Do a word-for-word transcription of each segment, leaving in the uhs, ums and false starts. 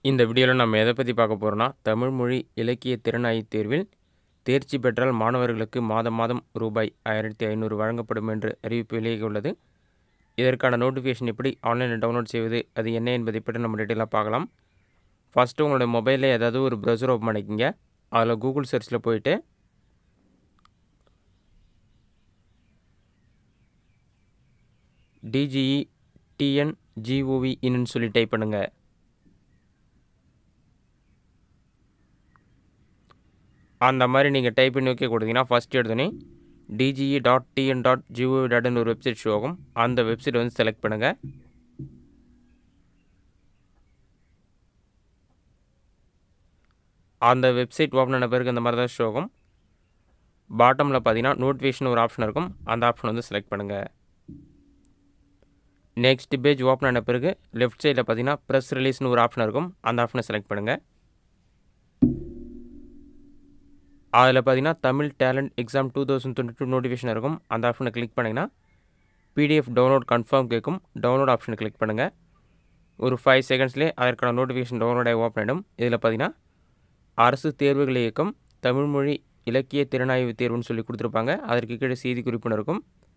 இந்த வீடியோவில் நம்ம எதை பற்றி பார்க்க போகிறோம்னா, தமிழ் மொழி இலக்கிய திறனாய்வு தேர்வில் தேர்ச்சி பெற்றால் மாணவர்களுக்கு மாதம் மாதம் ரூபாய் ஆயிரத்தி ஐநூறு வழங்கப்படும் என்று அறிவிப்பு வெளியாகியுள்ளது. இதற்கான நோட்டிஃபிகேஷன் எப்படி ஆன்லைனில் டவுன்லோட் செய்வது, அது என்ன என்பதை பற்றி நம்ம டீட்டெயிலாக பார்க்கலாம். ஃபஸ்ட்டு உங்களோட மொபைலில் ஏதாவது ஒரு ப்ரௌசர் ஓப்பன் பண்ணிக்கிங்க. அதில் கூகுள் சர்ச்சில் போயிட்டு டிஜிஇ டிஎன் ஜிஓவி இன்னு சொல்லி டைப் பண்ணுங்கள். அந்த மாதிரி நீங்கள் டைப் பண்ணி ஓகே கொடுத்தீங்கன்னா ஃபஸ்ட் எடுத்தோன்னே DGE dot TN dot GOV டாட்னு ஒரு வெப்சைட் ஷோ ஆகும். அந்த வெப்சைட் வந்து செலக்ட் பண்ணுங்கள். அந்த வெப்சைட் ஓப்பன் ஆன பிறகு அந்த மாதிரி தான் ஷோ ஆகும். பாட்டமில் பார்த்தீங்கன்னா நோட்டிஃபிகேஷன் ஒரு ஆப்ஷன் இருக்கும். அந்த ஆப்ஷன் வந்து செலக்ட் பண்ணுங்கள். நெக்ஸ்ட் பேஜ் ஓப்பன் ஆன பிறகு லெஃப்ட் சைடில் பார்த்தீங்கன்னா ப்ரெஸ் ரிலீஸ்னு ஒரு ஆப்ஷன் இருக்கும். அந்த ஆப்ஷனை செலக்ட் பண்ணுங்கள். அதில் பார்த்தீங்கன்னா Tamil talent exam two thousand twenty two notification இருக்கும். அந்த ஆப்ஷனை கிளிக் பண்ணிங்கன்னா பிடிஎஃப் டவுன்லோட் கன்ஃபார்ம் கேட்கும். டவுன்லோட் ஆப்ஷனை கிளிக் பண்ணுங்கள். ஒரு ஃபைவ் செகண்ட்ஸ்லேயே அதற்கான நோட்டிஃபிகேஷன் டவுன்லோட் ஆகி ஓப்பன் ஆகிடும். இதில் பார்த்தீங்கன்னா அரசு தேர்வுகள் இயக்கம் தமிழ் மொழி இலக்கிய திறனாய்வு தேர்வுன்னு சொல்லி கொடுத்துருப்பாங்க. அதற்கு கீழே செய்தி குறிப்புன்னு இருக்கும்.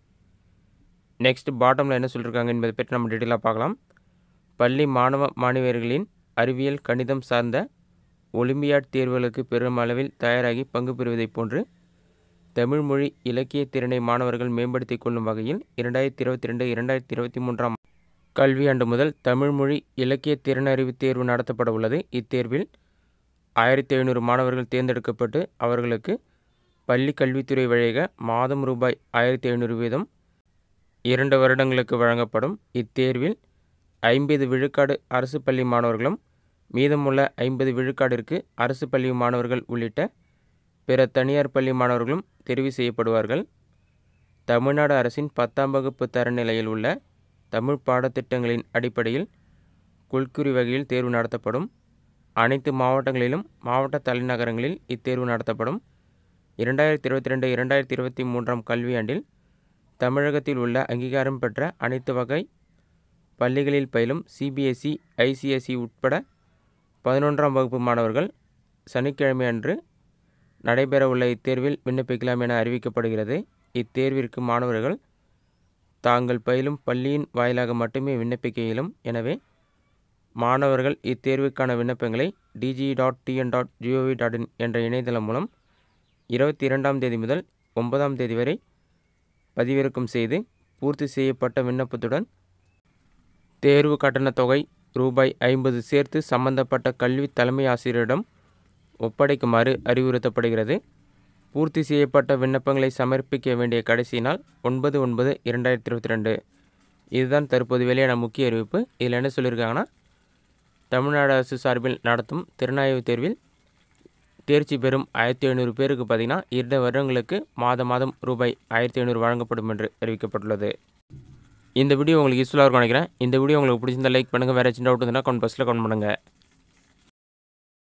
நெக்ஸ்ட் பாட்டமில் என்ன சொல்லியிருக்காங்க என்பதை பற்றி நம்ம டீட்டெயிலாக பார்க்கலாம். பள்ளி மாணவ மாணவியர்களின் அறிவியல் கணிதம் சார்ந்த ஒலிம்பியாட் தேர்வுகளுக்கு பெருமளவில் தயாராகி பங்கு பெறுவதைப் போன்று தமிழ் மொழி இலக்கிய திறனை மாணவர்கள் மேம்படுத்திக் கொள்ளும் வகையில் இரண்டாயிரத்தி இருபத்தி ரெண்டு இரண்டாயிரத்தி இருபத்தி மூன்றாம் கல்வியாண்டு முதல் தமிழ் மொழி இலக்கிய திறனறிவு தேர்வு நடத்தப்பட உள்ளது. இத்தேர்வில் ஆயிரத்தி ஐநூறு மாணவர்கள் தேர்ந்தெடுக்கப்பட்டு அவர்களுக்கு பள்ளி கல்வித்துறை வழியாக மாதம் ரூபாய் ஆயிரத்தி ஐநூறு வீதம் இரண்டு வருடங்களுக்கு வழங்கப்படும். இத்தேர்வில் ஐம்பது விழுக்காடு அரசு பள்ளி மாணவர்களும் மீதமுள்ள ஐம்பது விழுக்காடிற்கு அரசு பள்ளி மாணவர்கள் உள்ளிட்ட பிற தனியார் பள்ளி மாணவர்களும் தெரிவு செய்யப்படுவார்கள். தமிழ்நாடு அரசின் பத்தாம் வகுப்பு தரநிலையில் உள்ள தமிழ் பாடத்திட்டங்களின் அடிப்படையில் கொள்குறி வகையில் தேர்வு நடத்தப்படும். அனைத்து மாவட்டங்களிலும் மாவட்ட தலைநகரங்களில் இத்தேர்வு நடத்தப்படும். இரண்டாயிரத்தி இருபத்தி ரெண்டு இரண்டாயிரத்தி இருபத்தி மூன்றாம் கல்வியாண்டில் தமிழகத்தில் உள்ள அங்கீகாரம் பெற்ற அனைத்து வகை பள்ளிகளில் பயிலும் சிபிஎஸ்இ ஐசிஎஸ்இ உட்பட பதினொன்றாம் வகுப்பு மாணவர்கள் சனிக்கிழமை அன்று நடைபெறவுள்ள இத்தேர்வில் விண்ணப்பிக்கலாம் என அறிவிக்கப்படுகிறது. இத்தேர்விற்கு மாணவர்கள் தாங்கள் பயிலும் பள்ளியின் வாயிலாக மட்டுமே விண்ணப்பிக்க இயலும். எனவே மாணவர்கள் இத்தேர்வுக்கான விண்ணப்பங்களை DG dot TN dot GOV dot in என்ற இணையதளம் மூலம் இருபத்தி இரண்டாம் தேதி முதல் ஒன்பதாம் தேதி வரை பதிவிறக்கம் செய்து பூர்த்தி செய்யப்பட்ட விண்ணப்பத்துடன் தேர்வு கட்டண தொகை ரூபாய் ஐம்பது சேர்த்து சம்பந்தப்பட்ட கல்வி தலைமை ஆசிரியரிடம் ஒப்படைக்குமாறு அறிவுறுத்தப்படுகிறது. பூர்த்தி செய்யப்பட்ட விண்ணப்பங்களை சமர்ப்பிக்க வேண்டிய கடைசி நாள் ஒன்பது ஒன்பது இரண்டாயிரத்தி இருபத்தி ரெண்டு. இதுதான் தற்போது வெளியான முக்கிய அறிவிப்பு. இதில் என்ன சொல்லியிருக்காங்கன்னா, தமிழ்நாடு அரசு சார்பில் நடத்தும் திறனாய்வு தேர்வில் தேர்ச்சி பெறும் ஆயிரத்தி ஐநூறு பேருக்கு பார்த்தீங்கன்னா இரண்டு வருடங்களுக்கு மாதம் மாதம் ரூபாய் ஆயிரத்தி ஐநூறு வழங்கப்படும் என்று அறிவிக்கப்பட்டுள்ளது. இந்த வீடியோ உங்களுக்கு யூஸ்ஃபுல்லாக இருக்கும் நினைக்கிறேன். இந்த வீடியோ உங்களுக்கு பிடிச்சிருந்தால் லைக் பண்ணுங்கள். வேறு ஏதாச்சும் டவுட் இருந்தால் கமெண்ட் பாக்ஸில் கமெண்ட் பண்ணுங்கள்.